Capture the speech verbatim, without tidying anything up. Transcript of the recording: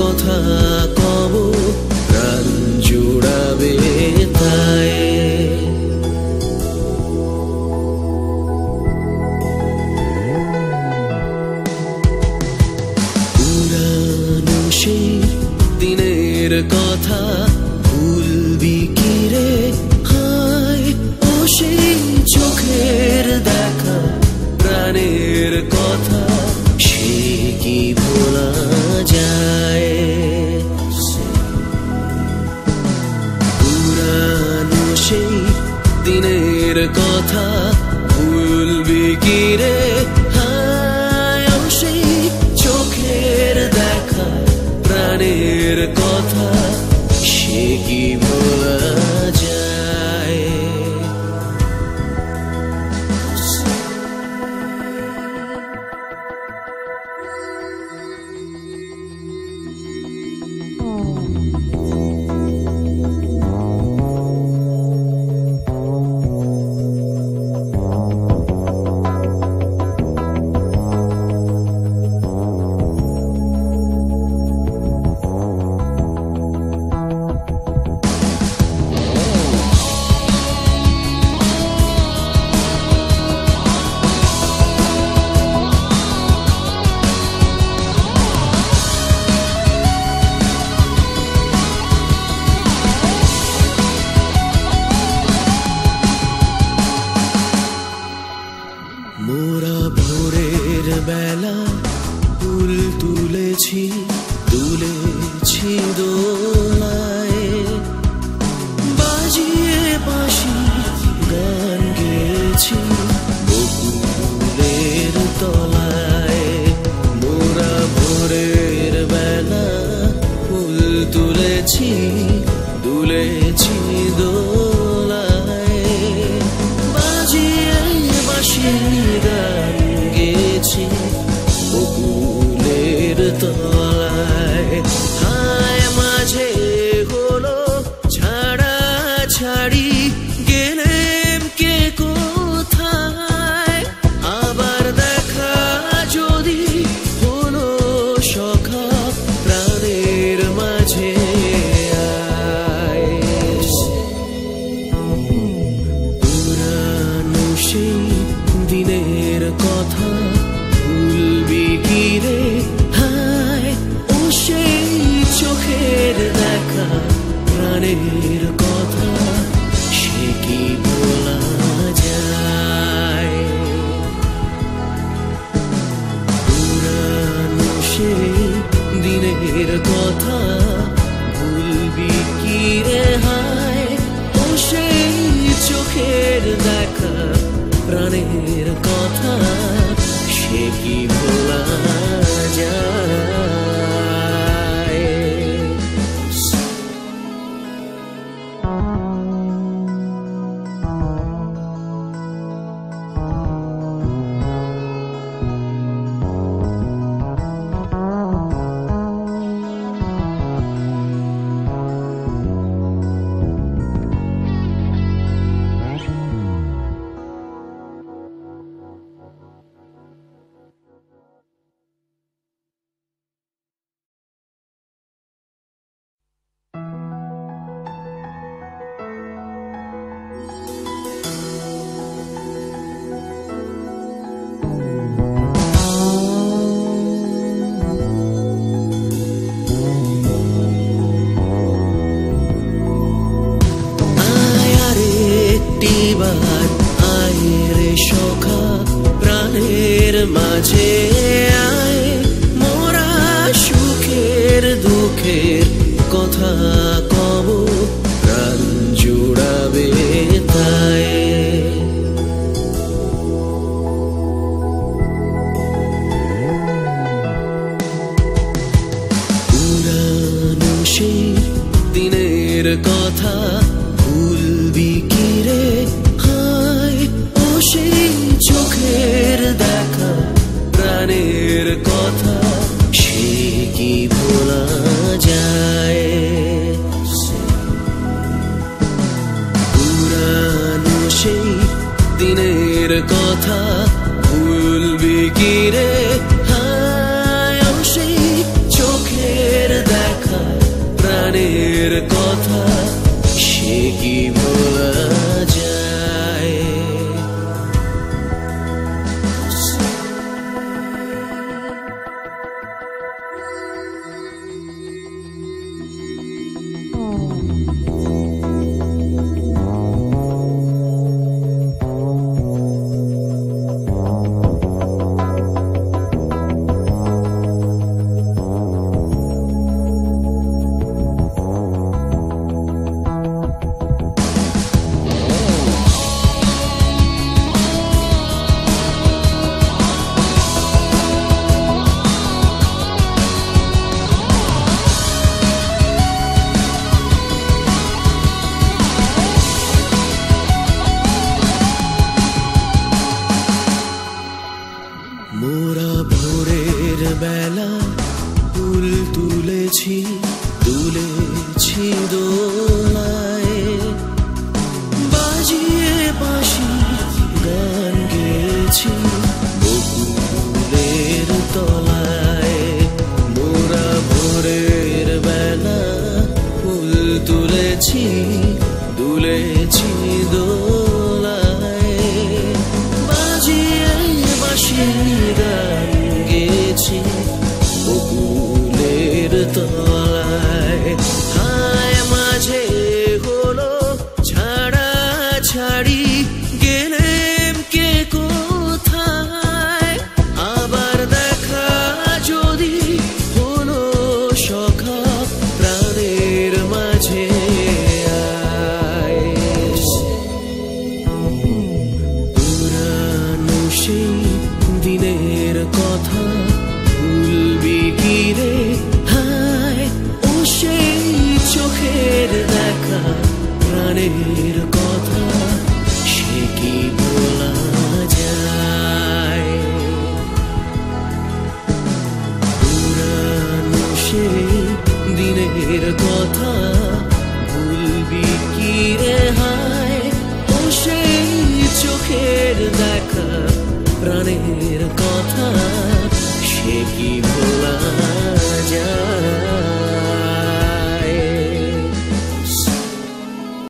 কথা কব প্রাণ জুড়াবে তাই। পুরানো সেই দিনের কথা ভুলবি কি রে হায়, ও সেই চোখের দেখা প্রাণের কথা সে কি ভোলা যায়। পুরানো সেই দিনের কথা ভুলবি কি রে হায়, ও সেই চোখের দেখা প্রাণের কথা সে কি ভোলা যায়। মোরা ভোরের বেলা ফুল তুলেছি তুলেছি দোলায়, বাজিয়ে বাঁশি গান গেয়েছি বকুলের তলায়। মোরা ভোরের বেলা ফুল তুলেছি তুলেছি দোলায়, বাজিয়ে বাঁশি গান গেয়েছি বকুলের তলায়। হায় মাঝে হলো ছাড়া ছাড়ি গেলেম কে কোথায়, আবার দেখা যদি হলো সখা প্রাণের মাঝে আয়। পুরানো সেই দিনের কথা ভুলবি কি রে হায়, ও সেই চোখের দেখা প্রাণের কথা সে কি বলা যায়। পুরানো সেই দিনের কথা ভুলবি কি রে হায়, ও সেই চোখের দেখা প্রাণের কথা সে কি ভোলা যায়। প্রাণের মাঝে আয়, মোরা সুখের দুঃখের কথা কব প্রাণ জুড়াবে তাই। পুরানো সেই দিনের কথা ভুলবি কি রে হায়, ও সেই চোখের দেখা প্রাণের কথা সে কি ভোলা যায়। পুরানো সেই দিনের কথা ভুলবি কি রে হায়, ও সেই চোখের দেখা বুঝি